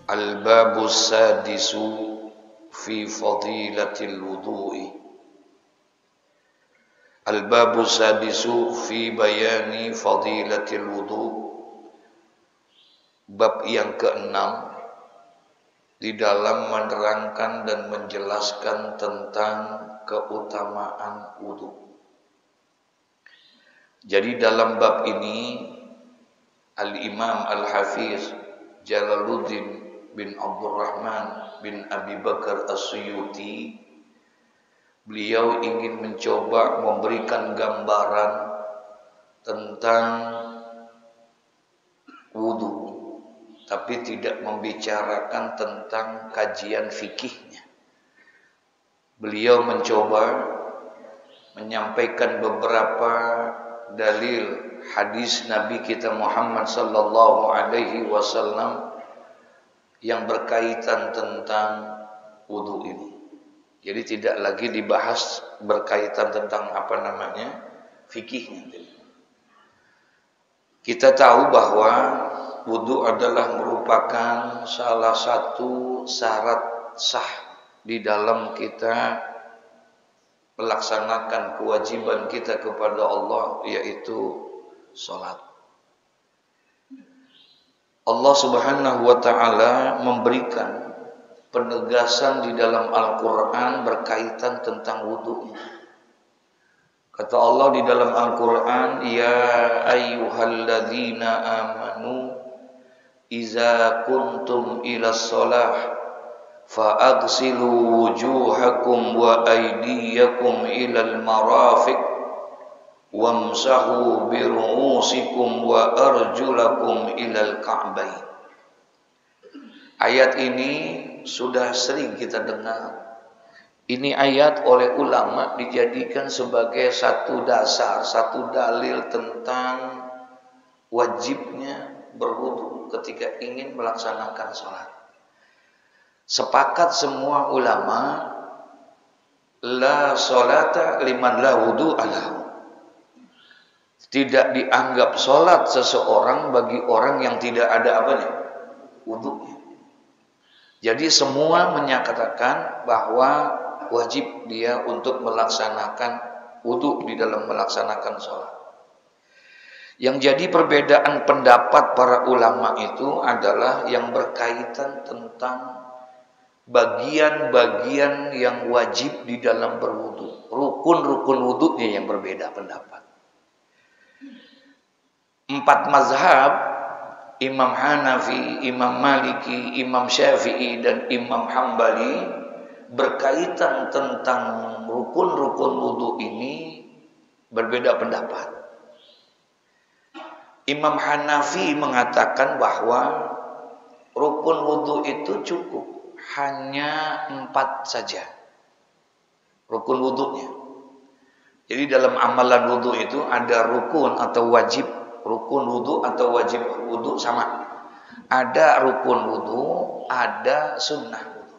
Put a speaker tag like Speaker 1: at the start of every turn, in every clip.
Speaker 1: Al-babu sadisu fi fadilatil wudu'i. Al-babu sadisu fi bayani fadilatil wudu'. Bab yang keenam di dalam menerangkan dan menjelaskan tentang keutamaan wudu. Jadi dalam bab ini Al-Imam Al-Hafiz Jalaluddin bin Abdurrahman bin Abi Bakar As-Suyuti, beliau ingin mencoba memberikan gambaran tentang wudu, tapi tidak membicarakan tentang kajian fikihnya. Beliau mencoba menyampaikan beberapa dalil hadis Nabi kita Muhammad sallallahu alaihi wasallam yang berkaitan tentang wudu ini. Jadi tidak lagi dibahas berkaitan tentang fikihnya. Kita tahu bahwa wudu adalah merupakan salah satu syarat sah di dalam kita melaksanakan kewajiban kita kepada Allah, yaitu salat. Allah Subhanahu wa taala memberikan penegasan di dalam Al-Qur'an berkaitan tentang wudu. Kata Allah di dalam Al-Qur'an, ya ayyuhalladzina amanu iza kuntum ila shalah fa'aghsilu wujuhakum wa aydiyakum ilal marafiq wamsahu bi ru'usikum wa arjulakum ilal ka'bain. Ayat ini sudah sering kita dengar. Ini ayat oleh ulama dijadikan sebagai satu dasar, satu dalil tentang wajibnya berwudu ketika ingin melaksanakan sholat. Sepakat semua ulama, la sholata liman la wudu alahu. Tidak dianggap sholat seseorang bagi orang yang tidak ada wudunya. Jadi semua menyatakan bahwa wajib dia untuk melaksanakan wudu di dalam melaksanakan sholat. Yang jadi perbedaan pendapat para ulama itu adalah yang berkaitan tentang bagian-bagian yang wajib di dalam berwudu. Rukun-rukun wudunya yang berbeda pendapat. 4 mazhab, Imam Hanafi, Imam Maliki, Imam Syafi'i, dan Imam Hambali berkaitan tentang rukun-rukun wudu ini berbeda pendapat. Imam Hanafi mengatakan bahwa rukun wudu itu cukup hanya 4 saja rukun wudunya. Jadi dalam amalan wudu itu ada rukun atau wajib. Rukun wudu atau wajib wudu sama. Ada rukun wudu, ada sunnah wudu.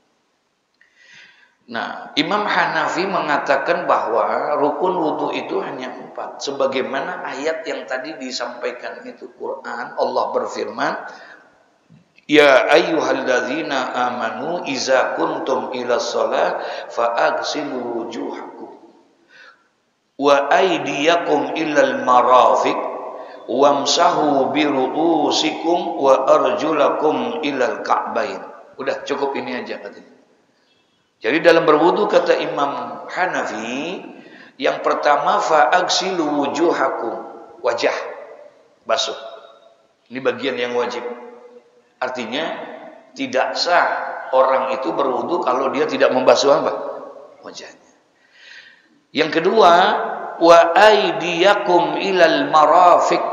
Speaker 1: Nah, Imam Hanafi mengatakan bahwa rukun wudu itu hanya 4. Sebagaimana ayat yang tadi disampaikan itu Quran, Allah berfirman, ya ayyuhalladzina amanu iza kuntum ila shalah fa'aghsilu wujuhakum wa aydiyakum ilal marafiq wamsahu bi ru'usikum wa arjulakum ilal ka'bain. Udah cukup ini aja katanya. Jadi dalam berwudu kata Imam Hanafi, yang pertama fa'aghsilu wujuhakum, wajah basuh. Ini bagian yang wajib. Artinya tidak sah orang itu berwudu kalau dia tidak membasuh wajahnya. Yang kedua, wa aydiyakum ilal marafiq,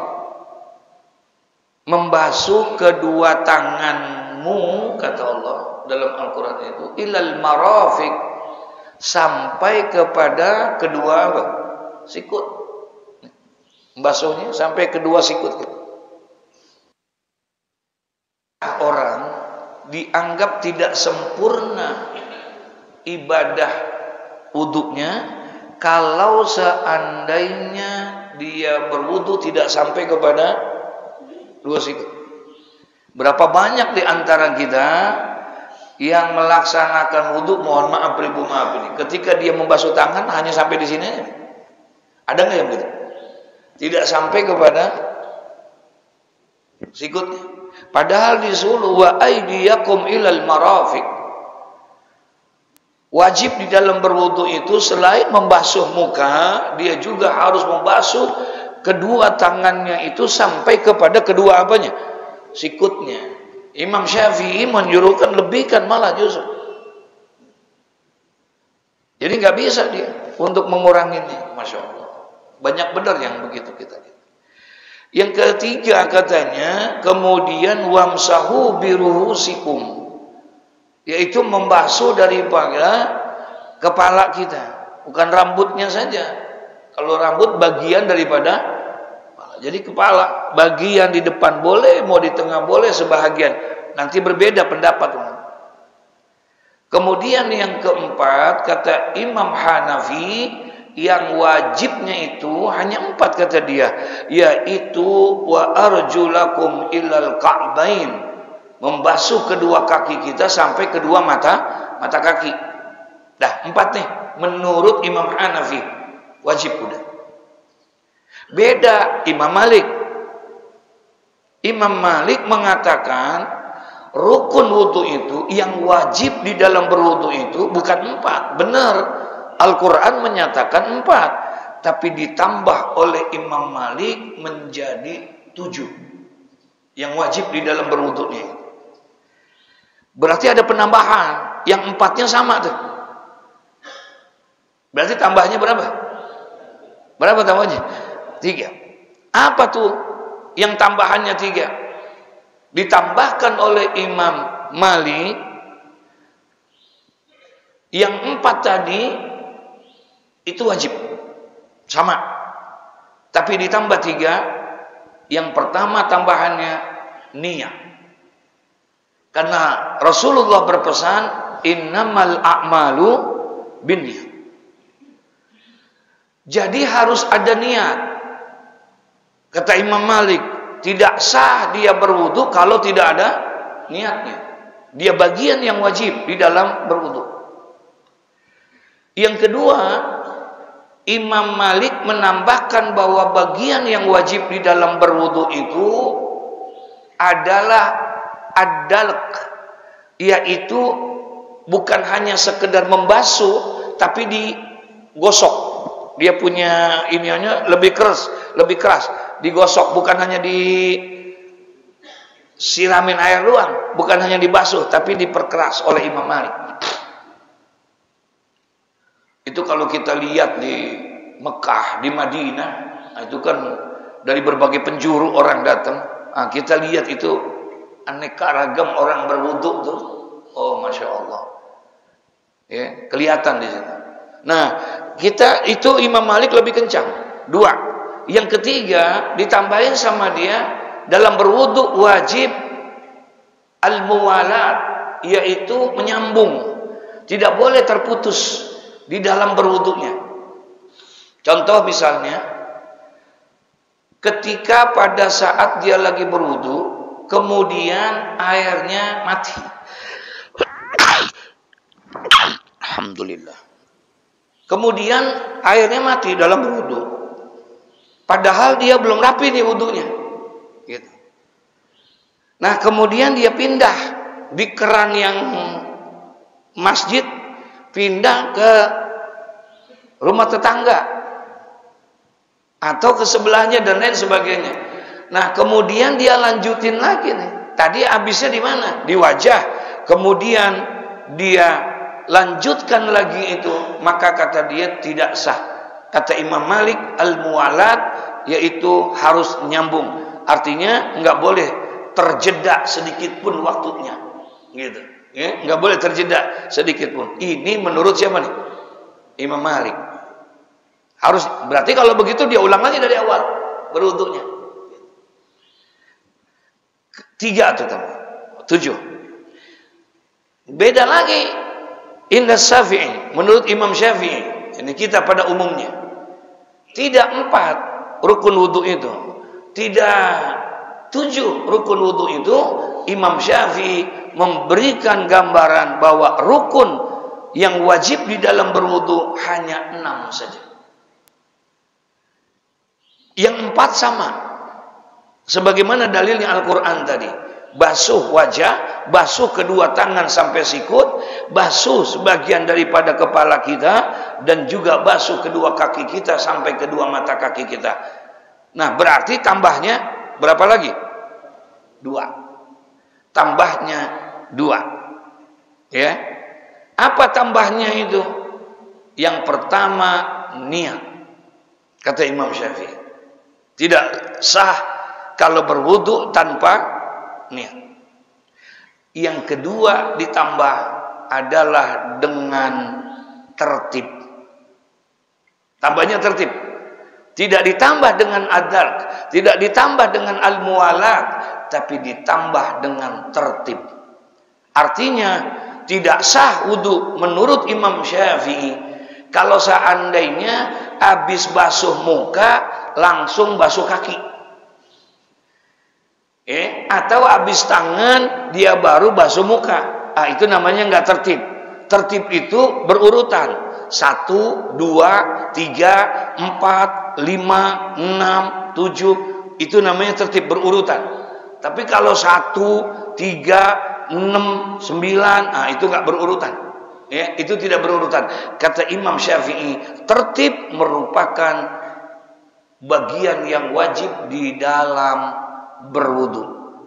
Speaker 1: membasuh kedua tanganmu, kata Allah dalam Al-Quran itu, ilal marafiq, sampai kepada kedua sikut. Membasuhnya sampai kedua sikut. Orang dianggap tidak sempurna ibadah wudunya kalau seandainya dia berwudu tidak sampai kepada 2 sikut. Berapa banyak di antara kita yang melaksanakan wudhu, mohon maaf ribu maaf ini, ketika dia membasuh tangan hanya sampai di sini aja. Ada nggak yang gitu? Tidak sampai kepada sikutnya. Padahal disuruh wa aydiyakum ilal marafiq. Wajib di dalam berwudu itu selain membasuh muka, dia juga harus membasuh kedua tangannya itu sampai kepada kedua apanya? Sikutnya. Imam Syafi'i menyuruhkan lebihkan malah justru. Jadi nggak bisa dia untuk menguranginya, masya Allah. Banyak benar yang begitu kita. Yang ketiga katanya, kemudian wamsahu biruhusikum, yaitu membasuh daripada kepala kita, bukan rambutnya saja. Kalau rambut bagian daripada kepala. Jadi kepala bagian di depan boleh, mau di tengah boleh, sebahagian. Nanti berbeda pendapat. Kemudian yang keempat kata Imam Hanafi, yang wajibnya itu hanya 4 kata dia, yaitu wa arjulakum ilal ka'bain, membasuh kedua kaki kita sampai kedua mata kaki. Dah 4 nih menurut Imam Hanafi wajib udah. Beda Imam Malik. Imam Malik mengatakan rukun wudu itu, yang wajib di dalam berwudu itu bukan 4. Benar, Al-Quran menyatakan 4, tapi ditambah oleh Imam Malik menjadi 7 yang wajib di dalam berwudunya. Berarti ada penambahan, yang 4-nya sama tuh. Berarti tambahnya berapa? Berapa tambahnya? 3. Apa tuh yang tambahannya 3? Ditambahkan oleh Imam Malik, yang 4 tadi itu wajib sama, tapi ditambah 3. Yang pertama tambahannya niat, karena Rasulullah berpesan innamal a'malu binniyat. Jadi harus ada niat. Kata Imam Malik, tidak sah dia berwudu kalau tidak ada niatnya. Dia bagian yang wajib di dalam berwudu. Yang kedua, Imam Malik menambahkan bahwa bagian yang wajib di dalam berwudu itu adalah ad-dalq, yaitu bukan hanya sekedar membasuh, tapi digosok. Dia punya iniannya lebih keras, digosok, bukan hanya disiramin air doang, bukan hanya dibasuh, tapi diperkeras oleh Imam Malik. Itu kalau kita lihat di Mekah, di Madinah, itu kan dari berbagai penjuru orang datang. Nah, kita lihat itu aneka ragam orang berwudu tuh. Oh, masya Allah. Ya, kelihatan di situ. Nah, kita itu Imam Malik lebih kencang. 2. Yang ketiga ditambahin sama dia, dalam berwudu wajib al-muwalat, yaitu menyambung. Tidak boleh terputus di dalam berwudunya. Contoh misalnya, ketika pada saat dia lagi berwudu, kemudian airnya mati. Alhamdulillah. Kemudian airnya mati dalam berwudu. Padahal dia belum rapi nih wudunya. Gitu. Nah, kemudian dia pindah di keran yang masjid, pindah ke rumah tetangga atau ke sebelahnya dan lain sebagainya. Nah, kemudian dia lanjutin lagi nih. Tadi habisnya di mana? Di wajah. Kemudian dia lanjutkan lagi itu, maka kata dia tidak sah. Kata Imam Malik, al-muwalat, yaitu harus nyambung. Artinya nggak boleh terjeda sedikit pun waktunya. Gitu. Ya, nggak boleh terjeda sedikit pun. Ini menurut siapa nih? Imam Malik. Harus, berarti kalau begitu dia ulang lagi dari awal berwudunya. 3 atau 7. Beda lagi inda Syafi'i, menurut Imam Syafi'i. Ini kita pada umumnya tidak 4 rukun wudu itu. Tidak 7 rukun wudu itu Imam Syafi'i memberikan gambaran bahwa rukun yang wajib di dalam berwudu hanya 6 saja. Yang 4 sama. Sebagaimana dalilnya Al-Quran tadi. Basuh wajah, basuh kedua tangan sampai sikut, basuh sebagian daripada kepala kita, dan juga basuh kedua kaki kita sampai kedua mata kaki kita. Nah, berarti tambahnya berapa lagi? 2. Tambahnya 2. Ya. Apa tambahnya itu? Yang pertama, niat. Kata Imam Syafi'i. Tidak sah kalau berwudu tanpa niat. Yang kedua ditambah adalah dengan tertib. Tambahnya tertib. Tidak ditambah dengan adalk, tidak ditambah dengan al-muwalat, tapi ditambah dengan tertib. Artinya tidak sah wudu menurut Imam Syafi'i kalau seandainya habis basuh muka langsung basuh kaki. Atau habis tangan dia baru basuh muka. Itu namanya nggak tertib. Tertib itu berurutan. 1, 2, 3, 4, 5, 6, 7. Itu namanya tertib berurutan. Tapi kalau 1, 3, 6, 9, itu nggak berurutan. Itu tidak berurutan. Kata Imam Syafi'i, tertib merupakan bagian yang wajib di dalam berwudu.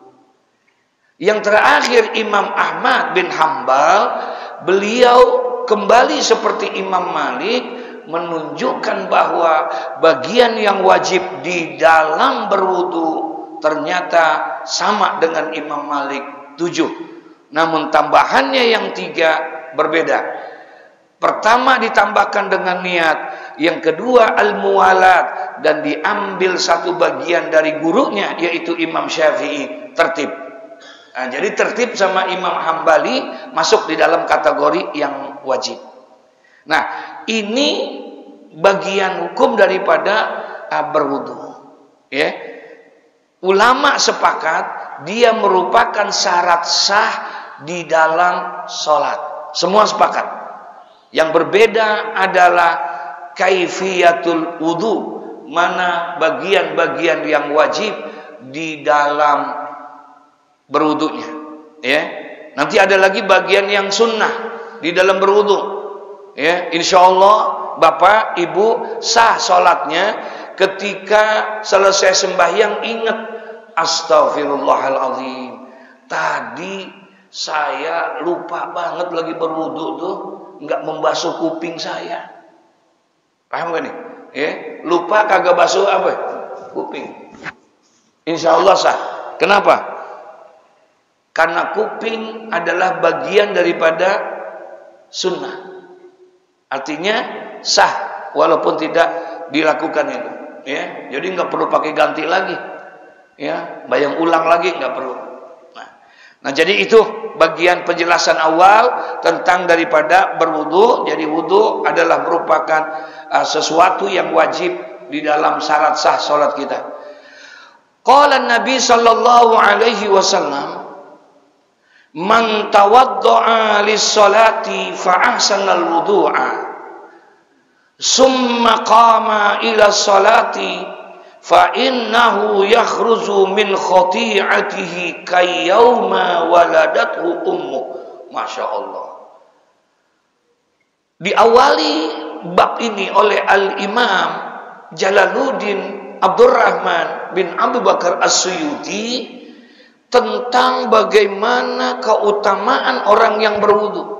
Speaker 1: Yang terakhir Imam Ahmad bin Hambal, beliau kembali seperti Imam Malik menunjukkan bahwa bagian yang wajib di dalam berwudu ternyata sama dengan Imam Malik 7. Namun tambahannya yang 3 berbeda. Pertama ditambahkan dengan niat, yang kedua al-muwalat, dan diambil satu bagian dari gurunya yaitu Imam Syafi'i, tertib. Nah, jadi tertib sama Imam Hambali masuk di dalam kategori yang wajib. Nah, ini bagian hukum daripada berwudu. Ya. Ulama sepakat dia merupakan syarat sah di dalam sholat. Semua sepakat. Yang berbeda adalah kaifiyatul wudu, mana bagian-bagian yang wajib di dalam berwudunya. Ya. Nanti ada lagi bagian yang sunnah di dalam berwudu. Ya, insyaallah Bapak Ibu sah sholatnya ketika selesai sembahyang ingat, astagfirullahaladzim, tadi saya lupa banget lagi berwudu tuh, nggak membasuh kuping saya. Paham gak nih? Ya, lupa kagak basuh apa? Kuping. Insyaallah sah. Kenapa? Karena kuping adalah bagian daripada sunnah. Artinya sah walaupun tidak dilakukan itu. Ya, jadi nggak perlu pakai ganti lagi. Ya, bayang ulang lagi nggak perlu. Nah, jadi itu bagian penjelasan awal tentang daripada berwudu. Jadi wudu adalah merupakan sesuatu yang wajib di dalam syarat sah salat kita. Qala Nabi sallallahu alaihi wasallam, man tawadda'a lis-salati fa ahsana al-wudu'a summa qama ila salati fa innahu yakhruju min khati'atihi kayyawma waladathu ummuh. Masya Allah. Diawali bab ini oleh Al-Imam Jalaluddin Abdurrahman bin Abu Bakar As-Suyuti tentang bagaimana keutamaan orang yang berwudu.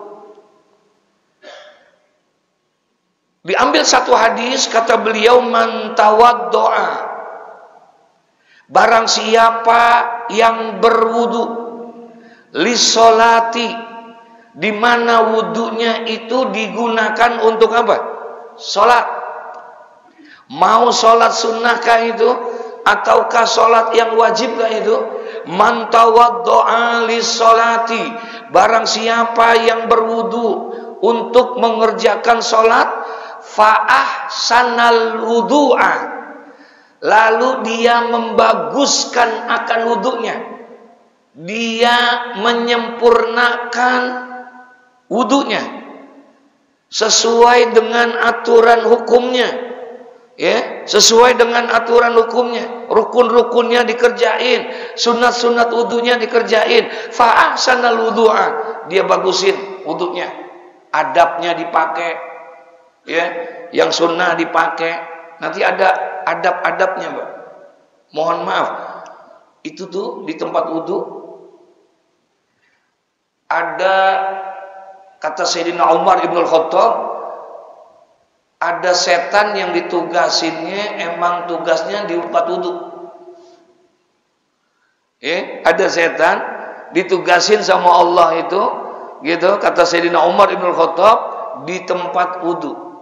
Speaker 1: Diambil satu hadis, kata beliau, man tawaddo'a, barang siapa yang berwudu, lissolati, di mana wudunya itu digunakan untuk apa? Sholat. Mau sholat sunnahkah itu? Ataukah sholat yang wajibkah itu? Man tawaddo'a lis-sholati, barang siapa yang berwudu untuk mengerjakan sholat, fa ahsanal wudu'a, lalu dia membaguskan akan wudunya, dia menyempurnakan wudunya sesuai dengan aturan hukumnya, ya, sesuai dengan aturan hukumnya, rukun-rukunnya dikerjain, sunat-sunat wudunya dikerjain, fa ahsanal wudu'a, dia bagusin wudunya, adabnya dipakai, ya, yang sunnah dipakai. Nanti ada adab-adabnya, Mbak. Mohon maaf, itu tuh di tempat wudu ada, kata Sayyidina Umar Ibn Khattab, ada setan yang ditugasinnya emang tugasnya di tempat wudu. Ada setan ditugasin sama Allah itu, gitu, kata Sayyidina Umar Ibn Khattab, di tempat wudu.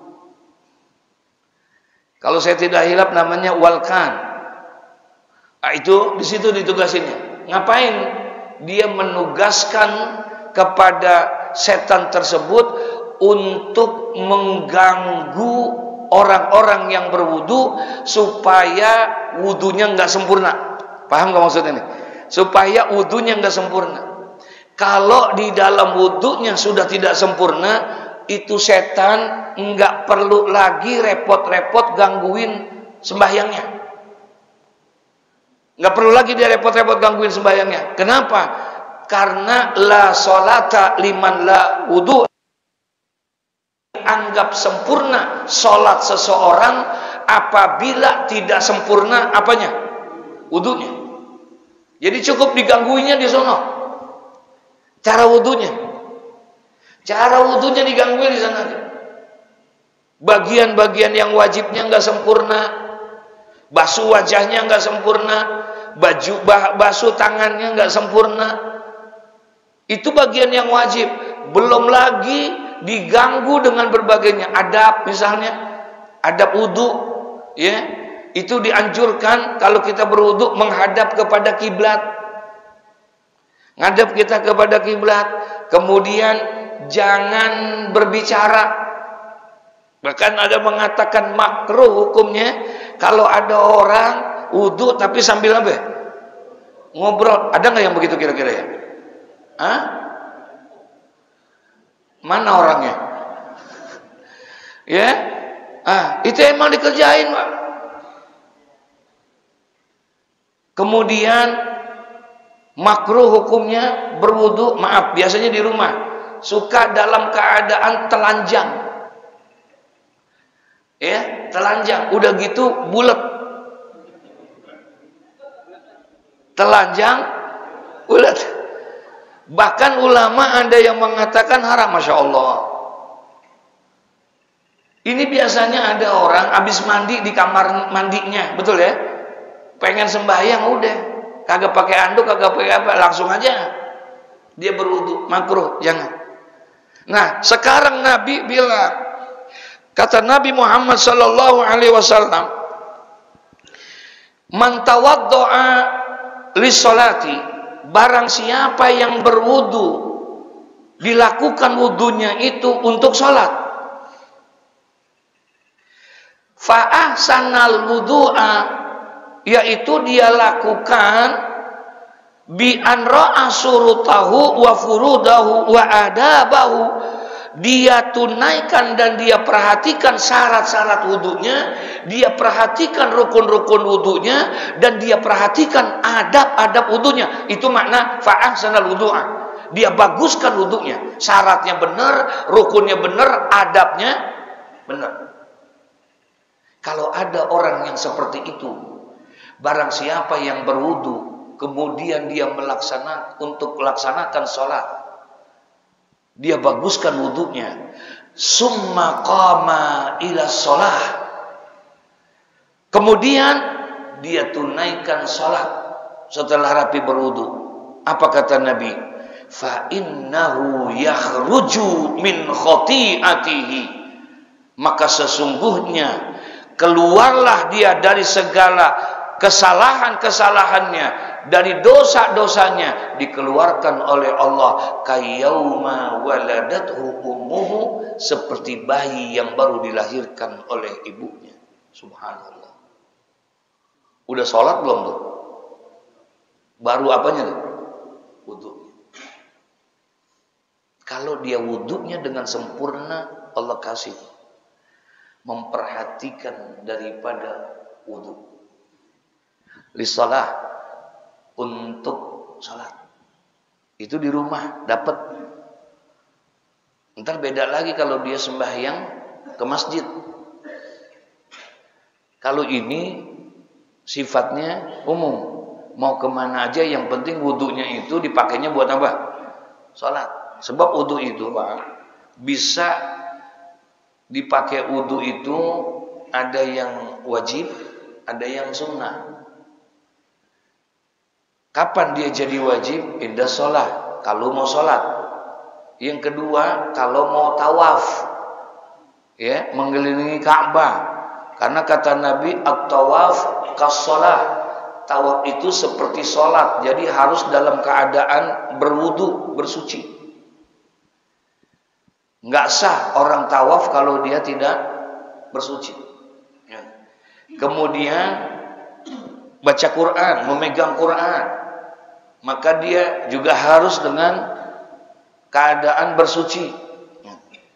Speaker 1: Kalau saya tidak hilap namanya walkan. Itu di situ ditugasinnya. Ngapain? Dia menugaskan kepada setan tersebut untuk mengganggu orang-orang yang berwudu supaya wudunya nggak sempurna. Paham nggak maksudnya ini? Supaya wudunya nggak sempurna. Kalau di dalam wudunya sudah tidak sempurna, itu setan nggak perlu lagi repot-repot gangguin sembahyangnya. Nggak perlu lagi dia repot-repot gangguin sembahyangnya. Kenapa? Karena la sholata liman la wudu, anggap sempurna sholat seseorang apabila tidak sempurna apanya? Wudunya. Jadi cukup digangguinnya di sono. Cara wudunya. Cara wudunya digangguin di sana. Bagian-bagian yang wajibnya nggak sempurna, basuh wajahnya nggak sempurna, basuh tangannya nggak sempurna. Itu bagian yang wajib. Belum lagi diganggu dengan berbagainya adab, misalnya adab wudu, ya, itu dianjurkan kalau kita berwudu menghadap kepada kiblat, ngadap kita kepada kiblat, kemudian jangan berbicara. Bahkan ada mengatakan makruh hukumnya kalau ada orang wudu tapi sambil apa? Ngobrol. Ada nggak yang begitu kira-kira ya? Hah? Mana orangnya? Ya? Itu emang dikerjain, Pak. Kemudian makruh hukumnya berwudu, maaf, biasanya di rumah, suka dalam keadaan telanjang. Ya, telanjang, udah gitu bulat. Telanjang, bulat. Bahkan ulama ada yang mengatakan haram, Masya Allah. Ini biasanya ada orang habis mandi di kamar mandinya, betul ya? Pengen sembahyang udah, kagak pakai anduk, kagak pakai apa, langsung aja dia berwudu, makruh, jangan. Nah, sekarang Nabi bilang, kata Nabi Muhammad sallallahu alaihi wasallam, "Man tawaddo'a lis-sholati," barang siapa yang berwudu, dilakukan wudunya itu untuk sholat, fa ahsanal wudu'a, yaitu dia lakukan bi an ra'a surutahu wa furudahu wa adabahu, dia tunaikan dan dia perhatikan syarat-syarat wudunya, dia perhatikan rukun-rukun wudunya, dan dia perhatikan adab-adab wudunya. Itu makna fa ahsanal wudu'a. Dia baguskan wudunya, syaratnya benar, rukunnya benar, adabnya benar. Kalau ada orang yang seperti itu, barang siapa yang berwudu kemudian dia melaksanakan sholat, dia baguskan wudunya, summa qama ila sholah, kemudian dia tunaikan sholat setelah rapi berwudu. Apa kata Nabi? Fa innahu yakhruju min khati'atihi, maka sesungguhnya keluarlah dia dari segala kesalahan-kesalahannya, dari dosa-dosanya, dikeluarkan oleh Allah kayyauma waladathu ummuhu, seperti bayi yang baru dilahirkan oleh ibunya. Subhanallah. Udah sholat belum tuh? Baru apanya tuh? Wudu. Kalau dia wudunya dengan sempurna, Allah kasih memperhatikan daripada wudu. Lisalah, untuk sholat. Itu di rumah dapat. Ntar beda lagi kalau dia sembahyang ke masjid. Kalau ini sifatnya umum, mau kemana aja yang penting wudunya itu dipakainya buat apa? Sholat. Sebab wudu itu Pak, bisa dipakai wudu itu ada yang wajib, ada yang sunnah. Kapan dia jadi wajib? Indah sholat, kalau mau sholat. Yang kedua, kalau mau tawaf, ya, mengelilingi Ka'bah. Karena kata Nabi, at-tawaf kas-sholah. Tawaf itu seperti sholat, jadi harus dalam keadaan berwudu, bersuci. Nggak sah orang tawaf kalau dia tidak bersuci. Ya. Kemudian baca Quran, memegang Quran, maka dia juga harus dengan keadaan bersuci. Ya.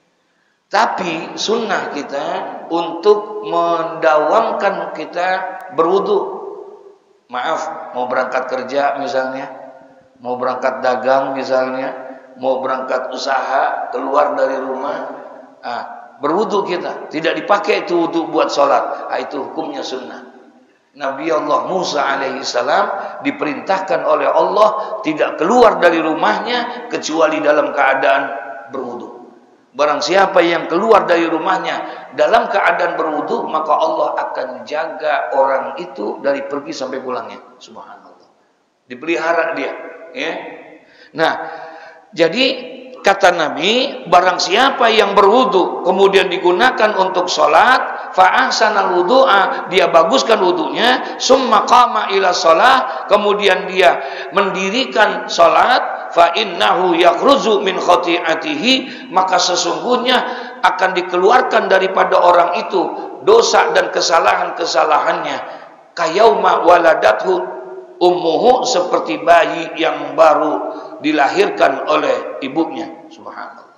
Speaker 1: Tapi sunnah kita untuk mendawamkan kita berwudu. Maaf, mau berangkat kerja misalnya, mau berangkat dagang misalnya, mau berangkat usaha, keluar dari rumah, berwudu kita, tidak dipakai itu wudu buat sholat. Itu hukumnya sunnah. Nabi Allah Musa alaihissalam diperintahkan oleh Allah tidak keluar dari rumahnya kecuali dalam keadaan berwudu. Barang siapa yang keluar dari rumahnya dalam keadaan berwudu, maka Allah akan jaga orang itu dari pergi sampai pulangnya. Subhanallah. Dipelihara dia, ya. Nah, jadi kata Nabi, barang siapa yang berwudu kemudian digunakan untuk sholat, fa ahsanal wudu'a, dia baguskan wudunya, summa qama ila sholat, kemudian dia mendirikan sholat, fa innahu yakhruju min khati'atihi, maka sesungguhnya akan dikeluarkan daripada orang itu dosa dan kesalahan-kesalahannya, kayauma waladathu ummuhu, seperti bayi yang baru dilahirkan oleh ibunya. Subhanallah.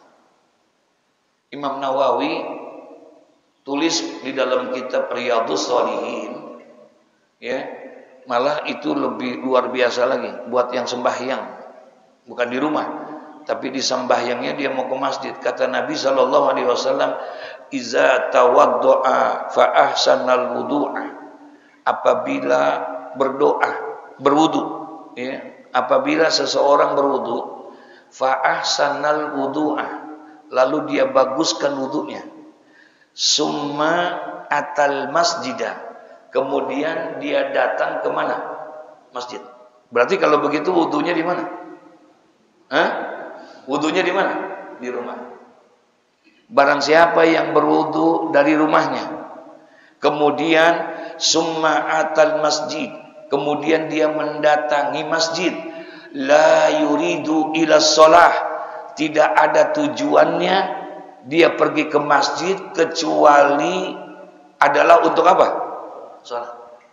Speaker 1: Imam Nawawi tulis di dalam kitab Riyadhus Shalihin, ya, malah itu lebih luar biasa lagi buat yang sembahyang, bukan di rumah, tapi di sembahyangnya dia mau ke masjid. Kata Nabi SAW, iza tawaddo'a fa ahsanal wudu'a, apabila berdoa, berwudu, ya, apabila seseorang berwudu, fa ahsanal wudu'a, lalu dia baguskan wudunya, summa atal masjidah, kemudian dia datang ke mana? Masjid. Berarti kalau begitu wudunya di mana? Wudunya di mana? Di rumah. Barang siapa yang berwudu dari rumahnya, kemudian summa atal masjid, kemudian dia mendatangi masjid, la yuridu ila sholah, tidak ada tujuannya dia pergi ke masjid kecuali adalah untuk apa? Sholat.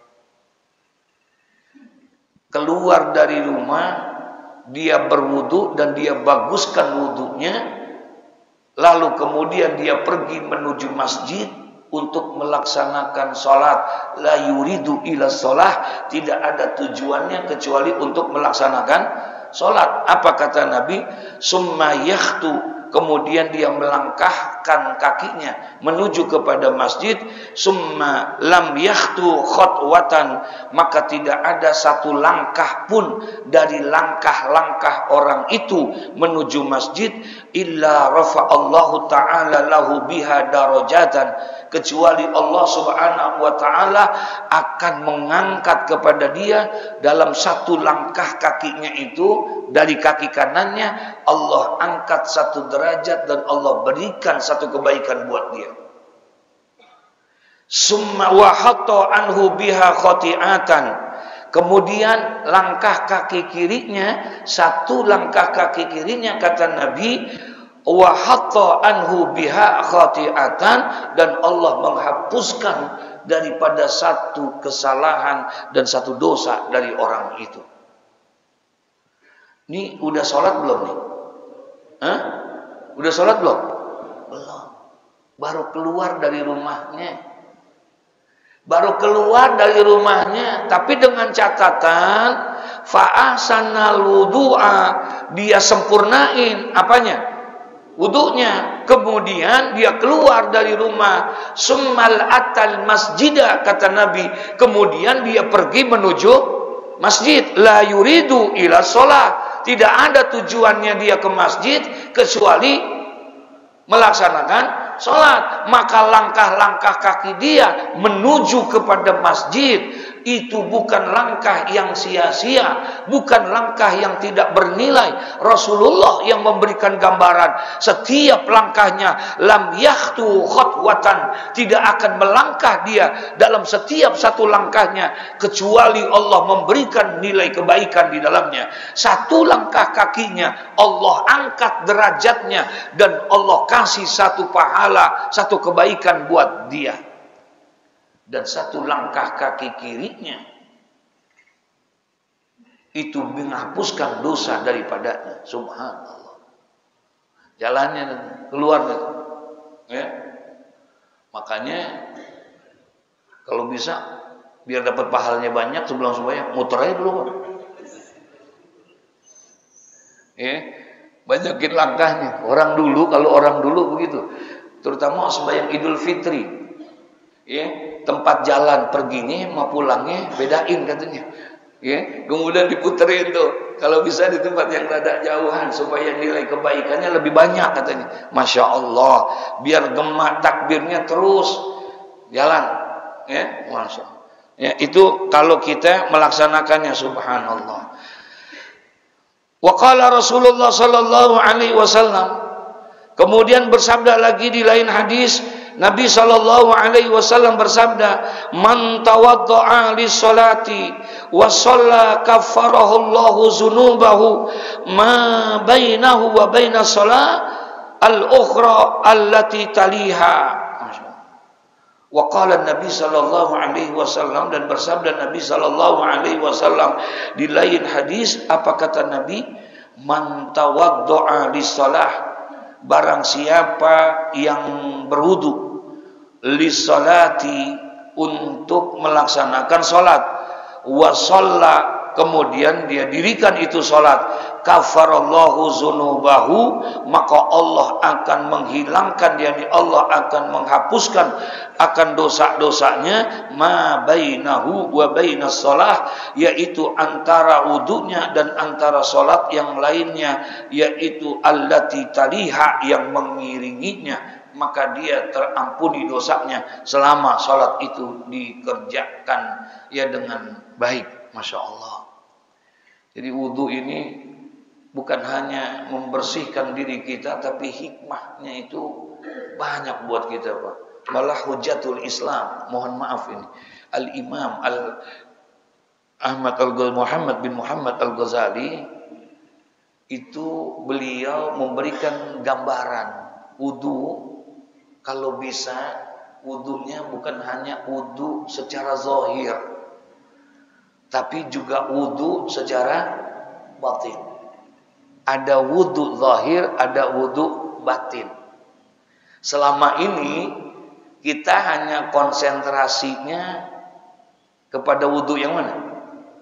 Speaker 1: Keluar dari rumah, dia berwudu dan dia baguskan wudunya, lalu kemudian dia pergi menuju masjid untuk melaksanakan sholat, la yuridu ila sholah, tidak ada tujuannya kecuali untuk melaksanakan sholat. Apa kata Nabi? Summa yakhtu, kemudian dia melangkahkan kakinya menuju kepada masjid, summa lam yakhtu khotwatan, maka tidak ada satu langkah pun dari langkah-langkah orang itu menuju masjid, illa rafa'allahu ta'ala lahu biha darajatan, kecuali Allah subhanahu wa ta'ala akan mengangkat kepada dia dalam satu langkah kakinya itu, dari kaki kanannya Allah angkat satu derajat dan Allah berikan satu kebaikan buat dia. Summa wa hatta anhu biha khati'atan, kemudian langkah kaki kirinya, satu langkah kaki kirinya kata Nabi wa hatta anhu biha khati'atan, dan Allah menghapuskan daripada satu kesalahan dan satu dosa dari orang itu. Ini udah sholat belum nih? Hah? Udah sholat belum? Belum. Baru keluar dari rumahnya. Baru keluar dari rumahnya, tapi dengan catatan fa'asanal wudu'a, dia sempurnain apanya? Wudunya. Kemudian dia keluar dari rumah, summal atal masjidah, kata Nabi, kemudian dia pergi menuju masjid, la yuridu ila sholat, tidak ada tujuannya dia ke masjid kecuali melaksanakan sholat. Maka langkah-langkah kaki dia menuju kepada masjid itu bukan langkah yang sia-sia, bukan langkah yang tidak bernilai. Rasulullah yang memberikan gambaran, setiap langkahnya lam yakhtu khatwatan, tidak akan melangkah dia dalam setiap satu langkahnya kecuali Allah memberikan nilai kebaikan di dalamnya. Satu langkah kakinya Allah angkat derajatnya dan Allah kasih satu pahala, satu kebaikan buat dia. Dan satu langkah kaki kirinya itu menghapuskan dosa daripadanya. Subhanallah. Jalannya keluar gitu. Ya. Makanya kalau bisa biar dapat pahalanya banyak sebelum sembahyang, muter aja dulu. Ya. Banyakin langkahnya. Orang dulu, kalau orang dulu begitu. Terutama sembahyang Idul Fitri. Ya, tempat jalan perginya mau pulangnya bedain katanya. Ya, kemudian diputerin tuh. Kalau bisa di tempat yang rada jauhan supaya nilai kebaikannya lebih banyak katanya. Masya Allah, biar gemak takbirnya terus jalan. Ya, Masya Allah. Ya, itu kalau kita melaksanakannya, subhanallah. Wa qala Rasulullah sallallahu alaihi wasallam, kemudian bersabda lagi di lain hadis, Nabi sallallahu alaihi wasallam bersabda, "Man tawaddaa lis-salati wa shalla kaffarahu Allahu dzunubahu ma bainahu wa bainas shalah al-ukhra allati taliha." Wa qala Nabi sallallahu alaihi wasallam, dan bersabda Nabi sallallahu alaihi wasallam di lain hadis, apa kata Nabi? Man tawaddaa lis-salah, barang siapa yang berwudu, lis-salati, untuk melaksanakan salat, wa shalla, kemudian dia dirikan itu salat, kafarallahu dzunubahu, maka Allah akan menghilangkan, yakni Allah akan menghapuskan akan dosa-dosanya, ma bainahu wa bainas shalah, yaitu antara wudunya dan antara salat yang lainnya, yaitu allati taliha, yang mengiringinya, maka dia terampuni dosanya selama salat itu dikerjakan ya dengan baik. Masya Allah. Jadi wudu ini bukan hanya membersihkan diri kita, tapi hikmahnya itu banyak buat kita, Pak. Malah hujatul Islam. Mohon maaf ini. Al-Imam Muhammad bin Muhammad Al-Ghazali itu beliau memberikan gambaran wudu. Kalau bisa wudunya bukan hanya wudu secara zahir, tapi juga wudu secara batin. Ada wudu zahir, ada wudu batin. Selama ini kita hanya konsentrasinya kepada wudu yang mana?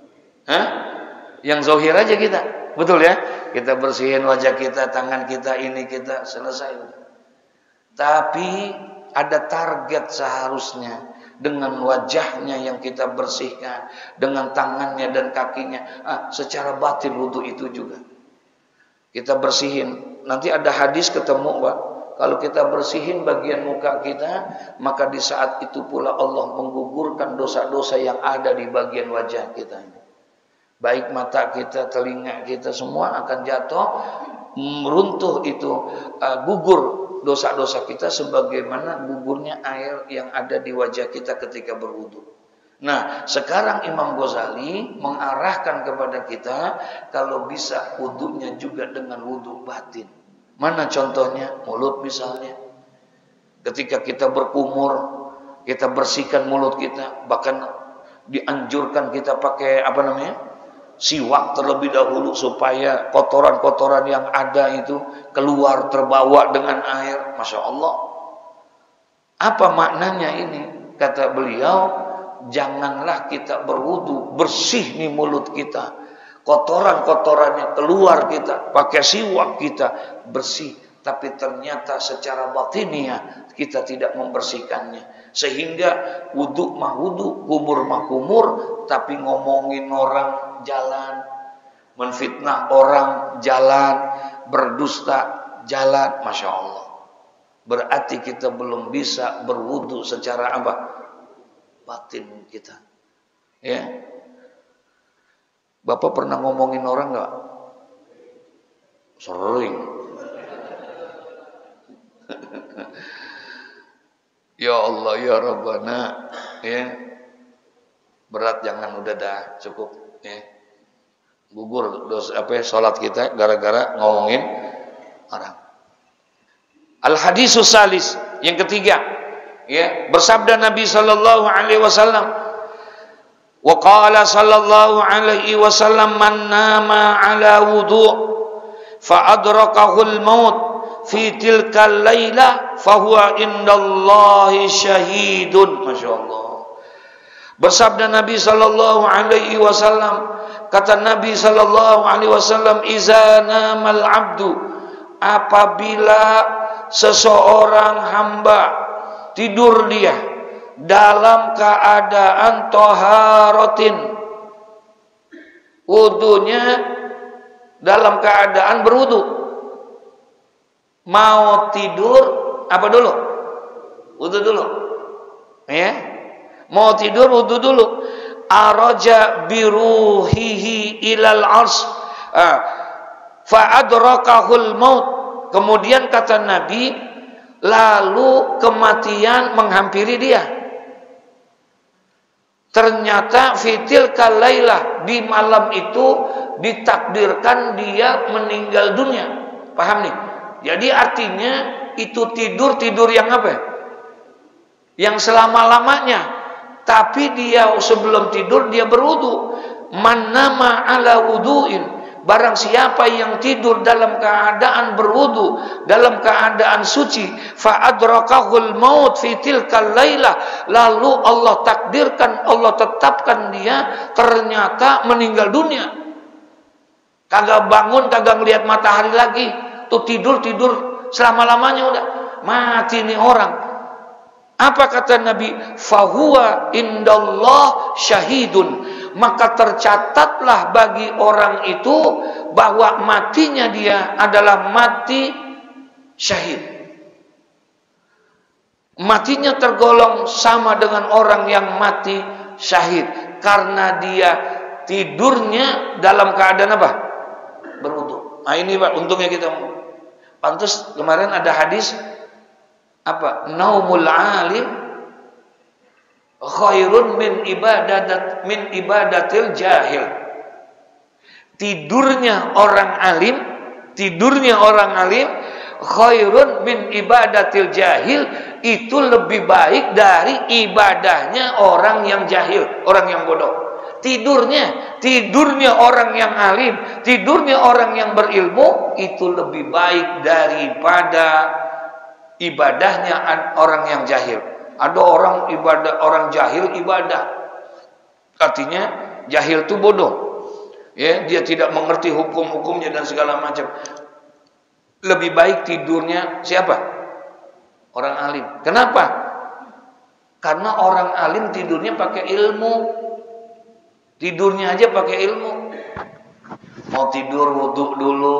Speaker 1: Yang zahir aja kita. Betul ya? Kita bersihin wajah kita, tangan kita, ini kita, selesai. Tapi ada target seharusnya. Dengan wajahnya yang kita bersihkan, dengan tangannya dan kakinya, secara batin wudu itu juga kita bersihin. Nanti ada hadis ketemu, Pak. Kalau kita bersihin bagian muka kita, maka di saat itu pula Allah menggugurkan dosa-dosa yang ada di bagian wajah kita. Baik mata kita, telinga kita, semua akan jatuh, meruntuh itu, gugur dosa-dosa kita sebagaimana gugurnya air yang ada di wajah kita ketika berwudu. Nah, sekarang Imam Ghazali mengarahkan kepada kita kalau bisa wudunya juga dengan wudu batin. Mana contohnya? Mulut misalnya. Ketika kita berkumur, kita bersihkan mulut kita, bahkan dianjurkan kita pakai siwak terlebih dahulu supaya kotoran-kotoran yang ada itu keluar terbawa dengan air. Masya Allah. Apa maknanya ini? Kata beliau, janganlah kita berwudu, bersih nih mulut kita, kotoran-kotorannya keluar kita, pakai siwak kita bersih, tapi ternyata secara batiniah kita tidak membersihkannya, sehingga wudu mah wudu, kumur mah kumur, tapi ngomongin orang jalan, menfitnah orang jalan, berdusta jalan. Masya Allah. Berarti kita belum bisa berwudu secara batin kita. Ya. Bapak pernah ngomongin orang enggak? Sering. Ya Allah ya Rabbana, ya. Berat jangan, udah dah, cukup, ya. Gugur salat kita gara-gara ngomongin orang. Al-hadisus salis, yang ketiga, ya, bersabda Nabi sallallahu alaihi wasallam, wa qala sallallahu alaihi wasallam, man nama ala wudu' fa adrakahu al-maut fi tilka al-laila fa huwa indallahi syahidun. Masyaallah. Bersabda Nabi sallallahu alaihi wasallam, kata Nabi sallallahu alaihi wasallam, iza namal abdu, apabila seseorang hamba tidur dia dalam keadaan toharotin, wudunya dalam keadaan berwudu, mau tidur apa dulu? Wudu dulu, ya. Mau tidur wudu dulu. Araja biruhihi ilal ars, fa adrakahul maut. Kemudian kata Nabi, lalu kematian menghampiri dia. Ternyata fitil kalailah, di malam itu ditakdirkan dia meninggal dunia. Paham nih? Jadi artinya itu tidur yang apa? Yang selama-lamanya. Tapi dia sebelum tidur dia berwudu. Man nama ala wudu'in, barang siapa yang tidur dalam keadaan berwudu, dalam keadaan suci, fa adrakahul maut fi tilkal lailah, lalu Allah takdirkan, Allah tetapkan dia ternyata meninggal dunia. Kagak bangun, kagak ngelihat matahari lagi, tuh tidur selama-lamanya udah mati nih orang. Apa kata Nabi? Fahuwa indallah syahidun. Maka tercatatlah bagi orang itu bahwa matinya dia adalah mati syahid. Matinya tergolong sama dengan orang yang mati syahid, karena dia tidurnya dalam keadaan apa? Berwudu. Nah ini Pak, untungnya kita pantas kemarin ada hadis apa? Naumul alim khairun min ibadatil jahil. Tidurnya orang alim khairun min ibadatil jahil, itu lebih baik dari ibadahnya orang yang jahil, orang yang bodoh. Tidurnya orang yang alim, tidurnya orang yang berilmu itu lebih baik daripada ibadahnya orang yang jahil. Ada orang jahil ibadah. Artinya jahil itu bodoh. Ya, dia tidak mengerti hukum-hukumnya dan segala macam. Lebih baik tidurnya siapa? Orang alim. Kenapa? Karena orang alim tidurnya pakai ilmu. Tidurnya aja pakai ilmu. Mau tidur wudu dulu.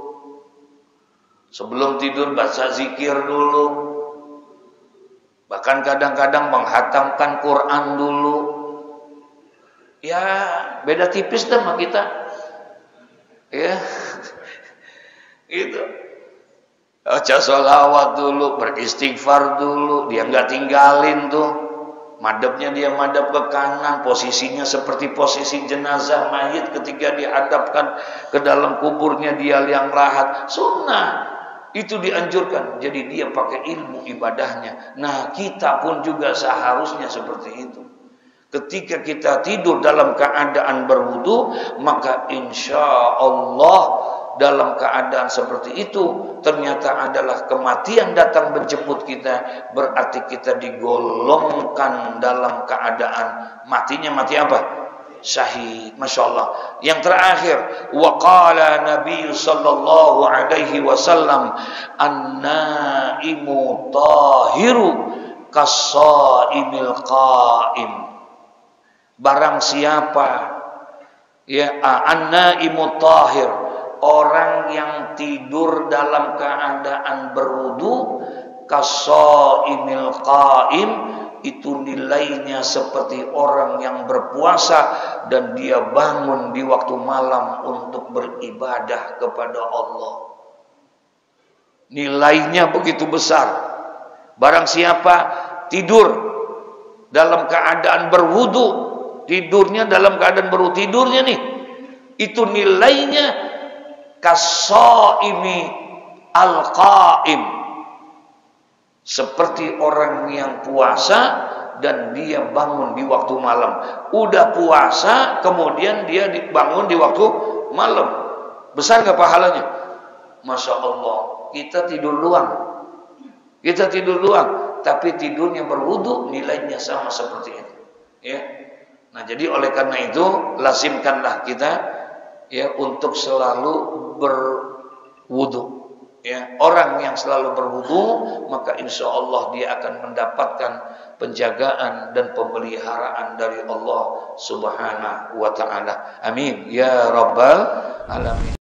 Speaker 1: Sebelum tidur baca zikir dulu. Bahkan kadang-kadang menghatamkan Quran dulu. Ya, beda tipis dah sama kita. Ya. Gitu. Baca sholawat dulu, beristighfar dulu, dia nggak tinggalin tuh. Madhabnya dia madhab ke kanan, posisinya seperti posisi jenazah mayit ketika dihadapkan ke dalam kuburnya dia yang lahat. Sunnah. Itu dianjurkan. Jadi dia pakai ilmu ibadahnya. Nah, kita pun juga seharusnya seperti itu. Ketika kita tidur dalam keadaan berwudu, maka insya Allah dalam keadaan seperti itu ternyata adalah kematian datang menjemput kita, berarti kita digolongkan dalam keadaan matinya mati apa? Syahid. Masya Allah. Yang terakhir, waqala Nabi sallallahu alaihi wasallam, an-naimu tahiru kas-shaimil qaim. Barang siapa an-naimu tahir, orang yang tidur dalam keadaan berwudu, kas-shaimil qaim, itu nilainya seperti orang yang berpuasa dan dia bangun di waktu malam untuk beribadah kepada Allah. Nilainya begitu besar. Barang siapa tidur dalam keadaan berwudu, tidurnya dalam keadaan berwudu, tidurnya nih, itu nilainya kas-shaimi al-qaim, seperti orang yang puasa dan dia bangun di waktu malam. Udah puasa, kemudian dia bangun di waktu malam. Besar gak pahalanya? Masya Allah. Kita tidur luang. Tapi tidurnya berwudu, nilainya sama seperti itu. Ya. Nah, jadi oleh karena itu, lazimkanlah kita ya untuk selalu berwudu. Ya, orang yang selalu berwudu, maka insya Allah dia akan mendapatkan penjagaan dan pemeliharaan dari Allah Subhanahu wa ta'ala. Amin ya rabbal alamin.